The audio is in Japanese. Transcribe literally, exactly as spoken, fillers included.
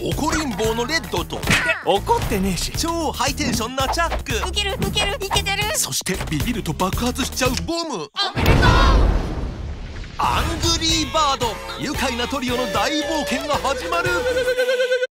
怒りん坊のレッドと怒ってねえし。 超ハイテンションなチャック、 ウケるウケるイケてる。 そしてビビると爆発しちゃうボム、 おめでとう。 アングリーバード。愉快なトリオの大冒険が始まる。